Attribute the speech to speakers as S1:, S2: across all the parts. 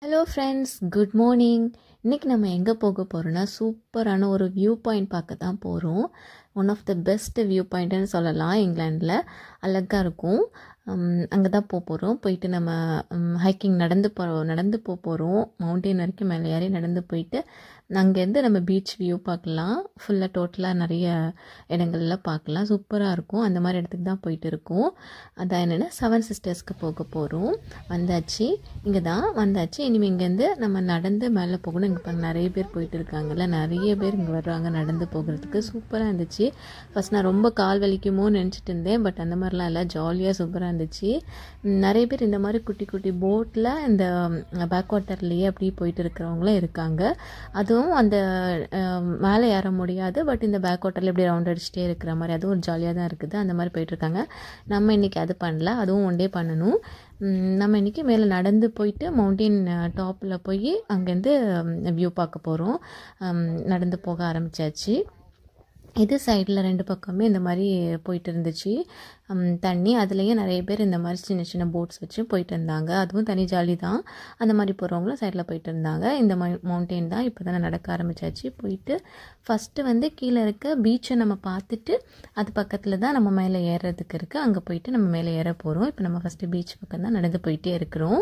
S1: Hello friends, good morning. இன்றைக்கி நம்ம எங்கே போக போகிறோன்னா சூப்பரான ஒரு வியூ பாயிண்ட் பார்க்க தான் போகிறோம். One of the best view பாயிண்ட்டுன்னு சொல்லலாம். இங்கிலாண்டில் அழகாக இருக்கும். அங்கே தான் போகிறோம். போயிட்டு நம்ம ஹைக்கிங் நடந்து போகிறோம். மவுண்டெயின் வரைக்கும் மேலே ஏறி நடந்து போயிட்டு அங்கேருந்து நம்ம பீச் வியூ பார்க்கலாம். ஃபுல்லாக டோட்டலாக நிறைய இடங்கள்லாம் பார்க்கலாம். சூப்பராக இருக்கும். அந்த மாதிரி இடத்துக்கு தான் போயிட்டு இருக்கோம். அதான் என்னென்னா 7 சிஸ்டர்ஸ்க்கு போக போகிறோம். வந்தாச்சு, இங்கே தான் வந்தாச்சு. இனிமேல் இங்கேருந்து நம்ம நடந்து மேலே போகணும். இங்கே பாருங்க, நிறைய பேர் போயிட்டு இருக்காங்கல்ல, நிறைய பேர் இங்கே வர்றாங்க நடந்து போகிறதுக்கு. சூப்பராக இருந்துச்சு. ஃபஸ்ட் நான் ரொம்ப கால் வலிக்குமோன்னு நினச்சிட்டு இருந்தேன். பட் அந்த மாதிரிலாம் இல்லை, ஜாலியாக சூப்பராக இருந்துச்சு. நிறைய பேர் இந்த மாதிரி குட்டி குட்டி போட்டில் இந்த பேக் வாட்டர்லேயே அப்படி போயிட்டு இருக்கிறவங்களும் இருக்காங்க. அதுவும் அந்த மேலே ஏற முடியாது, பட் இந்த பேக் வாட்டரில் இப்படி ரவுண்ட் அடிச்சுட்டே இருக்கிற மாதிரி அதுவும் ஒரு ஜாலியாக தான் இருக்குது. அந்த மாதிரி போயிட்டுருக்காங்க. நம்ம இன்றைக்கி அது பண்ணல, அதுவும் ஒன் டே பண்ணணும். நம்ம இன்றைக்கி மேலே நடந்து போயிட்டு மவுண்டெயின் டாப்பில் போய் அங்கேருந்து வியூ பார்க்க போகிறோம். நடந்து போக ஆரம்பித்தாச்சு. இது சைடில் 2 பக்கமே இந்த மாதிரி போயிட்டு இருந்துச்சு தண்ணி. அதுலேயே நிறைய பேர் இந்த மாதிரி சின்ன சின்ன போட்ஸ் வச்சு போயிட்டு இருந்தாங்க. அதுவும் தனி ஜாலி தான். அந்த மாதிரி போகிறவங்களும் சைடில் போயிட்டு இருந்தாங்க. இந்த மவுண்டெயின் தான் இப்போ தான் நடக்க ஆரம்பித்தாச்சு. போயிட்டு ஃபஸ்ட்டு கீழே இருக்க பீச்சை நம்ம பார்த்துட்டு அது பக்கத்தில் தான் நம்ம மேலே ஏறுறதுக்கு இருக்குது. அங்கே போயிட்டு நம்ம மேலே ஏற போகிறோம். இப்போ நம்ம ஃபஸ்ட்டு பீச் பக்கம் தான் நடந்து போயிட்டே இருக்கிறோம்.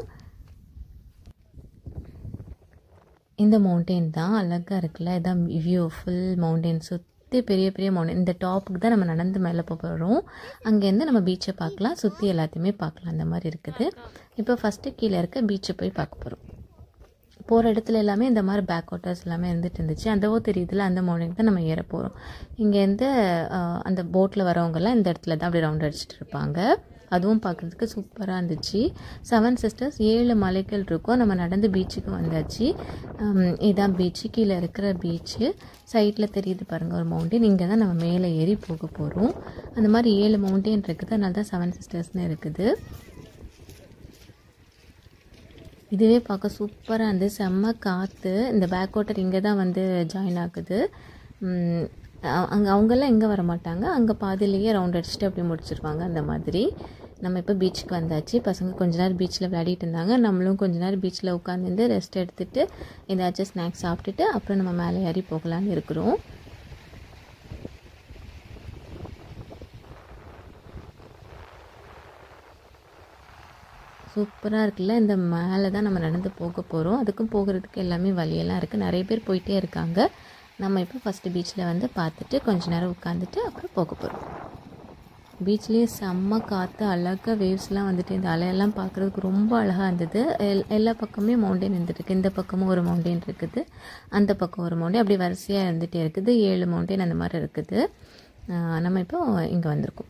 S1: இந்த மவுண்டெயின் தான் அழகாக இருக்குல்ல. இதான் வியூ, ஃபுல் மவுண்டெயின், பெரிய பெரிய மவுண்டன். இந்த டாப்புக்கு தான் நம்ம நடந்து மேலே போகிறோம். அங்கேருந்து நம்ம பீச்சை பார்க்கலாம், சுற்றி எல்லாத்தையுமே பார்க்கலாம். அந்த மாதிரி இருக்குது. இப்போ ஃபஸ்ட்டு கீழே இருக்க பீச்சை போய் பார்க்க போகிறோம். போகிற இடத்துல எல்லாமே இந்த மாதிரி பேக் வாட்டர்ஸ் எல்லாமே இருந்துட்டு இருந்துச்சு. அந்தவோ தெரியுதுல, அந்த மவுண்டன் தான் நம்ம ஏற போகிறோம். இங்கேருந்து அந்த போட்டில் வரவங்கெல்லாம் இந்த இடத்துல தான் அப்படி ரவுண்ட் அடிச்சுட்டு இருப்பாங்க. அதுவும் பார்க்குறதுக்கு சூப்பராக இருந்துச்சு. 7 சிஸ்டர்ஸ், 7 மலைகள் இருக்கும். நம்ம நடந்து பீச்சுக்கு வந்தாச்சு. இதுதான் பீச்சு, கீழே இருக்கிற பீச்சு. சைடில் தெரியுது பாருங்கள் ஒரு மவுண்டெயின். இங்கே தான் நம்ம மேலே ஏறி போக போகிறோம். அந்த மாதிரி 7 மவுண்டெயின் இருக்குது. அதனால தான் 7 சிஸ்டர்ஸ்னு இருக்குது. இதுவே பார்க்க சூப்பராக இருந்து, செம்ம காற்று. இந்த பேக் வாட்டர் இங்கே தான் ஜாயின் ஆகுது. அங்கே அவங்கெல்லாம் எங்கே வர மாட்டாங்க, அங்கே பாதிலேயே ரவுண்ட் அடிச்சுட்டு அப்படி முடிச்சிருவாங்க. அந்த மாதிரி நம்ம இப்போ பீச்சுக்கு வந்தாச்சு. பசங்க கொஞ்ச நேரம் பீச்சில் விளையாடிட்டு இருந்தாங்க. நம்மளும் கொஞ்ச நேரம் பீச்சில் உட்காந்துருந்து ரெஸ்ட் எடுத்துகிட்டு ஏதாச்சும் ஸ்நாக்ஸ் சாப்பிட்டுட்டு அப்புறம் நம்ம மேலே ஏறி போகலான்னு இருக்கிறோம். சூப்பராக இருக்குல்ல. இந்த மேலே தான் நம்ம நடந்து போக போகிறோம். அதுக்கும் போகிறதுக்கு எல்லாமே வழியெல்லாம் இருக்குது. நிறைய பேர் போயிட்டே இருக்காங்க. நம்ம இப்போ ஃபஸ்ட்டு பீச்சில் பார்த்துட்டு கொஞ்ச நேரம் உட்காந்துட்டு அப்புறம் போக போகிறோம். பீச்லேயே செம்ம காற்று, அழகாக வேவ்ஸ்லாம் இந்த அலையெல்லாம் பார்க்குறதுக்கு ரொம்ப அழகாக இருந்தது. எல்லா பக்கமே மவுண்டெயின் இருந்துருக்கு. இந்த பக்கமும் ஒரு மவுண்டெயின் இருக்குது, அந்த பக்கம் ஒரு மவுண்டெயின், அப்படி வரிசையாக இருந்துகிட்டே இருக்குது. 7 மவுண்டெயின் அந்த மாதிரி இருக்குது. நம்ம இப்போ இங்கே வந்திருக்கோம்.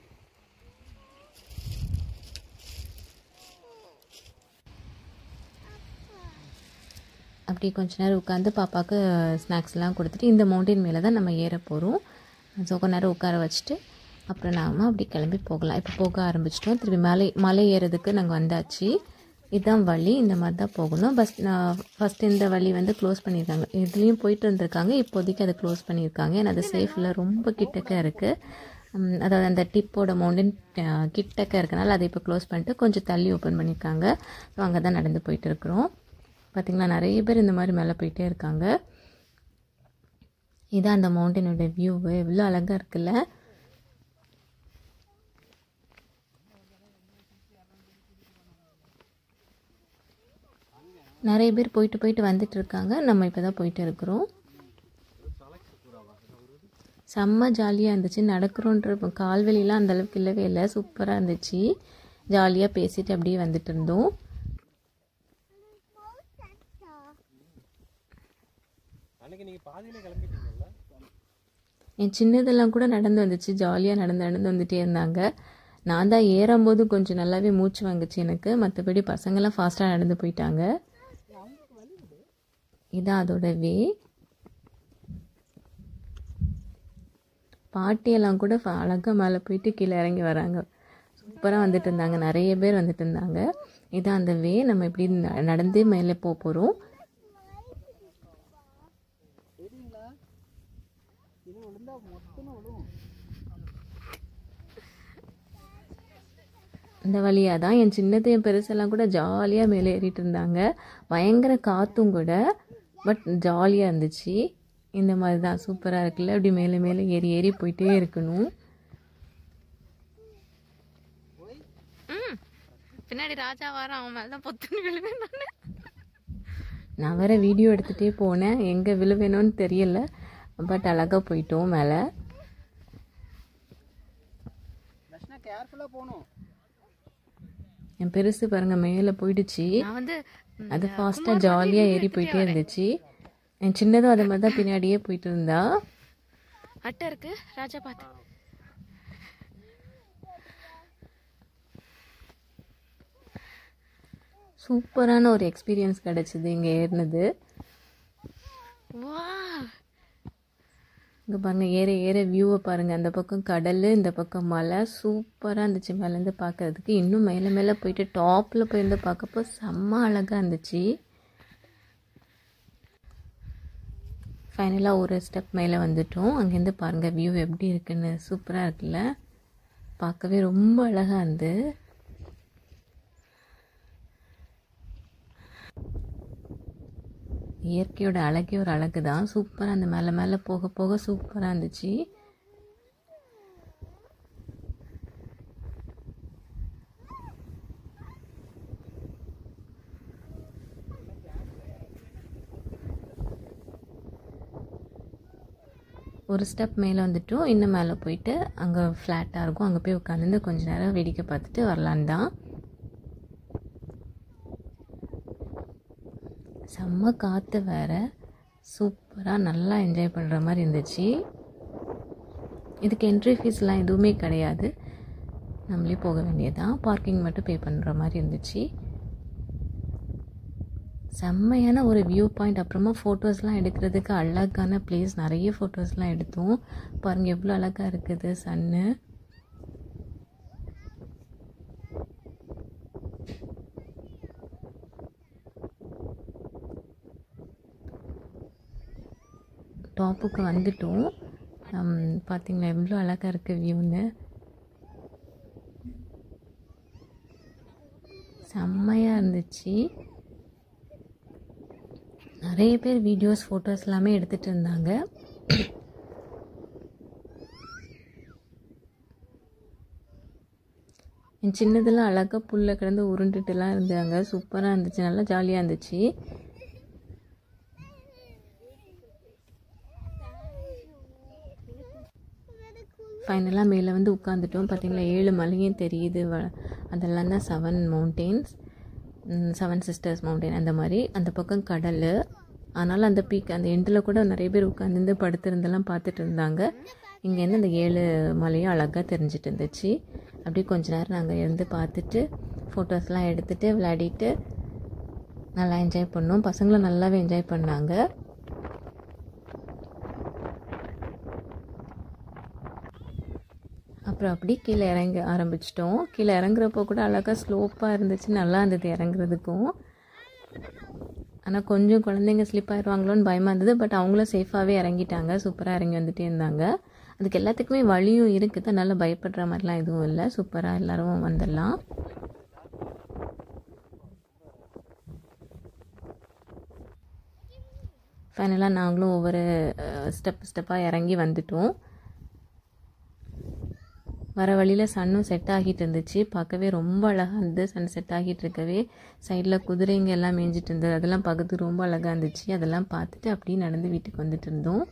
S1: அப்படி கொஞ்ச நேரம் உட்காந்து பாப்பாவுக்கு ஸ்நாக்ஸ்லாம் கொடுத்துட்டு இந்த மவுண்டெயின் மேலே தான் நம்ம ஏற போகிறோம். ஸோ கொஞ்ச நேரம் உட்கார வச்சுட்டு அப்புறம் நாம் அப்படி கிளம்பி போகலாம். இப்போ போக ஆரம்பிச்சிட்டோம். திருப்பி மலை ஏறதுக்கு நாங்கள் வந்தாச்சு. இதுதான் வழி, இந்த மாதிரி தான் போகணும். ஃபஸ்ட்டு இந்த வழி க்ளோஸ் பண்ணியிருக்காங்க. இதுலேயும் போயிட்டு இருந்திருக்காங்க. இப்போதைக்கு அதை க்ளோஸ் பண்ணியிருக்காங்க. ஏன்னா அது சேஃபில் ரொம்ப கிட்டக்க இருக்குது. அதாவது அந்த டிப்போட மவுண்டன் கிட்டக்க இருக்கனால அதை இப்போ க்ளோஸ் பண்ணிட்டு கொஞ்சம் தள்ளி ஓப்பன் பண்ணியிருக்காங்க. ஸோ அங்கே தான் நடந்து போயிட்டு இருக்கிறோம். பார்த்திங்களா, நிறைய பேர் இந்த மாதிரி மேலே போயிட்டே இருக்காங்க. இதான் அந்த மவுண்டனோட வியூவு, எவ்வளோ அழகாக இருக்குல்ல. நிறைய பேர் போயிட்டு வந்துட்டு இருக்காங்க. நம்ம இப்போ தான் போயிட்டு இருக்கிறோம். செம்ம ஜாலியாக இருந்துச்சு. நடக்கிறோன்ற கால்வெளிலாம் அந்தளவுக்கு இல்லவே இல்லை, சூப்பராக இருந்துச்சு. ஜாலியாக பேசிட்டு அப்படியே வந்துட்டு இருந்தோம். என் சின்னதெல்லாம் கூட நடந்து வந்துச்சு, ஜாலியாக நடந்து வந்துட்டே இருந்தாங்க. நான் தான் ஏறும்போது கொஞ்சம் நல்லாவே மூச்சு வாங்குச்சு எனக்கு. மற்றபடி பசங்கள்லாம் ஃபாஸ்ட்டாக நடந்து போயிட்டாங்க. இதான் அதோட வே. பாட்டியெல்லாம் கூட அழகாக மேலே போயிட்டு கீழே இறங்கி வராங்க. சூப்பராக வந்துட்டு இருந்தாங்க, நிறைய பேர் வந்துட்டு இருந்தாங்க. இதான் அந்த வே. நம்ம இப்படி நடந்தே மேலே போகிறோம். இந்த வழியாக தான் என் சின்னதையும் பெருசெல்லாம் கூட ஜாலியாக மேலே ஏறிட்டு இருந்தாங்க. பயங்கர காற்றும் கூட, பட் ஜாலியாக இருந்துச்சு. இந்த மாதிரி தான் சூப்பராக இருக்குல்ல, அப்படி மேலே மேலே ஏறி ஏறி போயிட்டே இருக்கணும். பின்னாடி ராஜா வாரம் அவன் மேலே தான் பொத்துன்னு விழுவேன். நான் வேறு வீடியோ எடுத்துகிட்டே போனேன், எங்கே விழுவேணும்னு தெரியல, பட் அழகாக போயிட்டோம் மேலே. என் பெருசு பாருங்க மேலே போயிடுச்சு. அது ஃபாஸ்ட்டாக ஜாலியாக ஏறி போயிட்டே இருந்துச்சு. என் சின்னதும் அதே மாதிரி தான் பின்னாடியே போயிட்டு இருந்தா. அட்டை இருக்கு ராஜா பார்த்து. சூப்பரான ஒரு எக்ஸ்பீரியன்ஸ் கிடச்சிது இங்கே ஏறினது. இங்கே பாருங்கள், ஏற ஏற வியூவை பாருங்கள். அந்த பக்கம் கடல், இந்த பக்கம் மலை, சூப்பராக இருந்துச்சு மேலேருந்து பார்க்குறதுக்கு. இன்னும் மேலே மேலே போயிட்டு டாப்பில் போயிருந்து பார்க்கப்போ செம்ம அழகாக இருந்துச்சு. ஃபைனலாக ஒரு ஸ்டெப் மேலே வந்துட்டோம். அங்கேருந்து பாருங்கள் வியூ எப்படி இருக்குன்னு, சூப்பராக இருக்குல்ல, பார்க்கவே ரொம்ப அழகாக இருந்து. இயற்கையோட அழகே ஒரு அழகு தான். சூப்பராக அந்த மேலே மேலே போக போக சூப்பராக இருந்துச்சு. ஒரு ஸ்டெப் மேலே வந்துட்டோம். இன்னும் மேலே போயிட்டு அங்கே ஃப்ளாட்டாக இருக்கும், அங்கே போய் உட்காந்து கொஞ்ச நேரம் வேடிக்கை பார்த்துட்டு வரலான் தான். செம்ம காற்று வேறு, சூப்பராக நல்லா என்ஜாய் பண்ணுற மாதிரி இருந்துச்சு. இதுக்கு என்ட்ரி ஃபீஸ்லாம் எதுவுமே கிடையாது, நம்மளே போக வேண்டியதான். பார்க்கிங் மட்டும் பே பண்ணுற மாதிரி இருந்துச்சு. செம்மையான ஒரு வியூ பாயிண்ட். அப்புறமா ஃபோட்டோஸ்லாம் எடுக்கிறதுக்கு அழகான பிளேஸ், நிறைய ஃபோட்டோஸ்லாம் எடுத்தோம். பாருங்கள் எவ்வளோ அழகாக இருக்குது சன்னு. டாப்புக்கு வந்துட்டோம். பார்த்திங்களா எவ்வளோ அழகாக இருக்குது வியூன்னு, செம்மையாக இருந்துச்சு. நிறைய பேர் வீடியோஸ் ஃபோட்டோஸ் எல்லாமே எடுத்துகிட்டு இருந்தாங்க. என் சின்னதெல்லாம் அழகாக புல்ல கிடந்து உருண்டுட்டுலாம் இருந்தாங்க. சூப்பராக இருந்துச்சு, நல்லா ஜாலியாக இருந்துச்சு. ஃபைனலாக மேலே வந்து உட்காந்துட்டோம். பார்த்திங்களா 7 மலையும் தெரியுது. அதெல்லாம் தான் 7 மவுண்டெயின்ஸ், 7 சிஸ்டர்ஸ் மவுண்டெயின் அந்த மாதிரி. அந்த பக்கம் கடல், அதனால் அந்த பீக் அந்த எண்டில் கூட நிறைய பேர் உட்காந்து படுத்திருந்தெல்லாம் பார்த்துட்டு இருந்தாங்க. இங்கேருந்து அந்த 7 மலையும் அழகாக தெரிஞ்சிட்டு இருந்துச்சு. அப்படியே கொஞ்ச நேரம் நாங்கள் இருந்து பார்த்துட்டு ஃபோட்டோஸ்லாம் எடுத்துகிட்டு விளையாடிட்டு நல்லா என்ஜாய் பண்ணோம். பசங்களும் நல்லாவே என்ஜாய் பண்ணாங்க. அப்புறம் அப்படி கீழே இறங்க ஆரம்பிச்சிட்டோம். கீழே இறங்குறப்போ கூட அழகாக ஸ்லோப்பாக இருந்துச்சு, நல்லா இருந்தது இறங்குறதுக்கும். ஆனால் கொஞ்சம் குழந்தைங்க ஸ்லிப் ஆயிடுவாங்களோன்னு பயமாக இருந்தது. பட் அவங்களும் சேஃபாகவே இறங்கிட்டாங்க, சூப்பராக இறங்கி வந்துகிட்டே இருந்தாங்க. அதுக்கு எல்லாத்துக்குமே வழியும் இருக்குது, அதனால் பயப்படுற மாதிரிலாம் எதுவும் இல்லை, சூப்பராக எல்லோரும் வந்துடலாம். ஃபைனலாக நாங்களும் ஒவ்வொரு ஸ்டெப்பாக இறங்கி வந்துட்டோம். வர வழியில் சன்னும் செட் ஆகிட்டு இருந்துச்சு, பார்க்கவே ரொம்ப அழகாக இருந்தது. சன் செட் ஆகிட்டு இருக்கவே சைடில் குதிரைங்க எல்லாம் மேய்ஞ்சிட்டு இருந்தது, அதெல்லாம் பார்க்கறதுக்கு ரொம்ப அழகாக இருந்துச்சு. அதெல்லாம் பார்த்துட்டு அப்படியே நடந்து வீட்டுக்கு வந்துட்டு இருந்தோம்.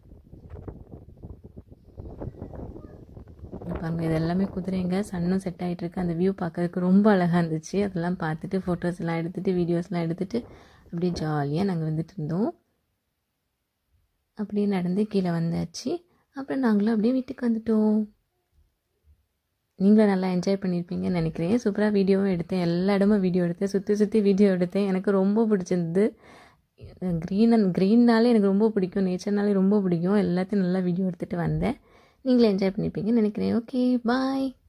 S1: பாருங்க இது எல்லாமே குதிரைங்க, சன்னும் செட் ஆகிட்டு இருக்கு. அந்த வியூ பார்க்கறதுக்கு ரொம்ப அழகாக இருந்துச்சு. அதெல்லாம் பார்த்துட்டு ஃபோட்டோஸ் எல்லாம் எடுத்துகிட்டு வீடியோஸ்லாம் எடுத்துகிட்டு அப்படியே ஜாலியாக நாங்கள் வந்துட்டு இருந்தோம். அப்படியே நடந்து கீழே வந்தாச்சு. அப்புறம் நாங்களும் அப்படியே வீட்டுக்கு வந்துட்டோம். நீங்களும் நல்லா என்ஜாய் பண்ணியிருப்பீங்கன்னு நினைக்கிறேன். சூப்பராக வீடியோவும் எடுத்தேன், எல்லா இடமும் வீடியோ எடுத்தேன், சுற்றி வீடியோ எடுத்தேன். எனக்கு ரொம்ப பிடிச்சிருந்தது. க்ரீன்னாலே எனக்கு ரொம்ப பிடிக்கும், நேச்சர்னாலே ரொம்ப பிடிக்கும். எல்லாத்தையும் நல்லா வீடியோ எடுத்துகிட்டு வந்தேன். நீங்களும் என்ஜாய் பண்ணியிருப்பீங்கன்னு நினைக்கிறேன். ஓகே, பாய்.